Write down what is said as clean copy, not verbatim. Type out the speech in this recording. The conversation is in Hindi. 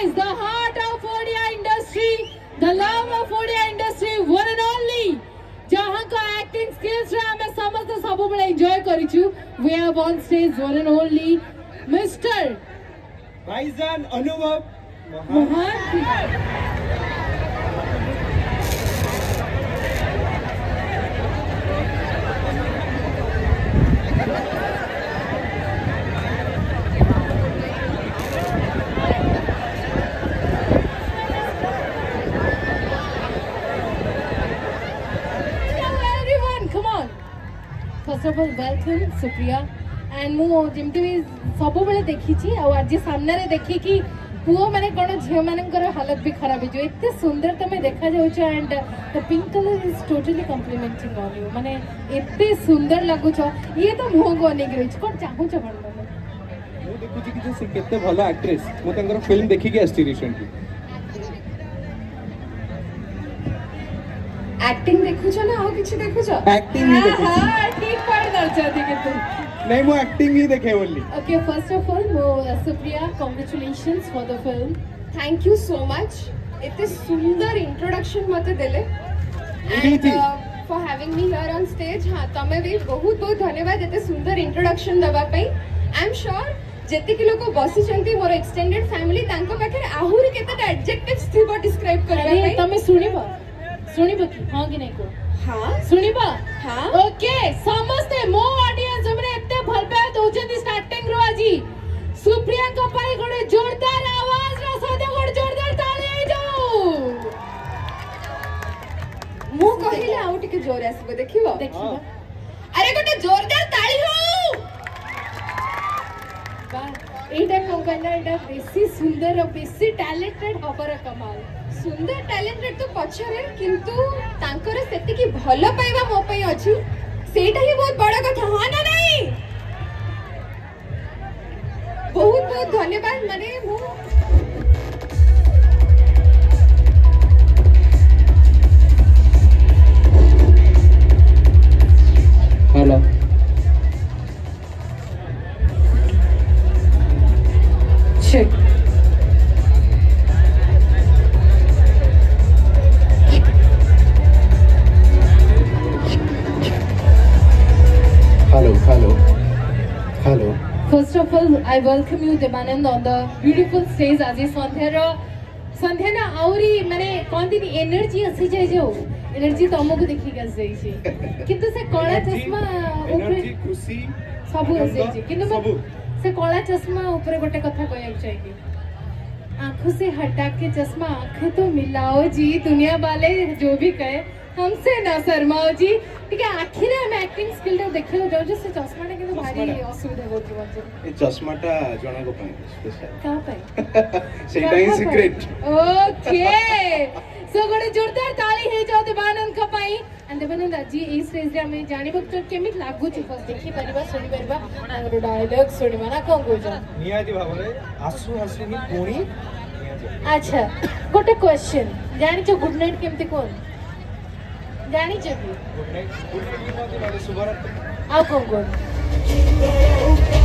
is the heart of Odia industry, the love of Odia industry, one and only. जहाँ का acting skills रे हमें समझते सब बड़े enjoy करिचु. We have on stage one and only Mr. भाईजान अनुभव Mohan. First of all, welcome, Supriya. And मु जिमती भी सब बेले देखी छी और आज सामने रे देखी कि पुओ माने कोन झियो मानकर हालत भी खराब हो एते सुंदर तमे देखा जाउ छ and the pink colour is totally complimenting on you माने एते सुंदर लागु छ ये तो मुह को अनेक रही छ कोन चाहू छ भन मु देखु छी कि से केते भलो एक्ट्रेस मु तंगर फिल्म देखि के आस्ती रिसेंटली एक्टिंग देखु छ ना और किछ देखु छ एक्टिंग ही देखु हां ठीक पड़ दरचा दी के तू नहीं मु एक्टिंग ही देखे बोली okay first of all Supriya congratulations for the film thank you so much इतने सुंदर इंट्रोडक्शन मते देले and for having me here on stage हां तमे भी बहुत बहुत धन्यवाद इतने सुंदर इंट्रोडक्शन दबा पई आई एम श्योर जेते कि लोग बसी चंती मोर एक्सटेंडेड फैमिली तांको पाखे आहुरी केते एडजेक्टिव्स थिबो डिस्क्राइब करबा पई तमे सुनिबो कि हां कि नहीं को हां सुनिबा हां ओके समझते मो ऑडियंस हमरे एते भल पे दोजंदी स्टार्टिंग रो आजी सुप्रिया को पाई गोटे जोरदार आवाज रो सदे गोटे जोरदार ताली आई जाओ मु कहिले आउ टिके जोर आसीबो देखिबो अरे गोटे जोरदार ताली हो वाह एटा कोन कहना एटा बेसी सुंदर और बेसी टैलेंटेड हबर कमाल सुंदर टैलेंटेड तो पछरे किंतु तांकर सेति की भलो पाइबा मो पई अछि सेटा ही बहुत बड़ा कथा हां ना नहीं बहुत बहुत धन्यवाद माने मु hello check Hello. First of all, I welcome you, Devanand, on the beautiful stage. As Sandhya na auri mane कोंदी नी energy asi जाए जो energy तो हमको देखी कर जाए ची किंतु से कला चश्मा ऊपर खुशी सब asi जाए किंतु से कला चश्मा ऊपर गोटे कथा कहया चाहिए आँखों से हटा के चश्मा आँखें तो मिलाओ जी दुनिया वाले जो भी कहे हमसे ना शर्माओ जी ठीक है आखिर हम एक्टिंग स्किल टा देखले जाऊ जे से चश्मा टा किंतु भारी असुविधा होती बंजे ए चश्माटा जणा को पाए स्पेशल का पाए सेटा ही सीक्रेट ओके सो गोटे जोरदार ताली हे जाओ देवानंद का पाई एंड देवानंद जी ई स्टेज रे हमें जानि बक केमित लागु छी फर्स्ट देखि परिबा सुनि परिबा आंगरो डायलॉग सुनिबा ना कोन को जा नियाजी भाबरे आसु आसु नि कोणी अच्छा गोटे क्वेश्चन जानि छ गुड नाइट केमते कोन जानी चाहिए गुड नाइट शुभ रात्रि आओ कौन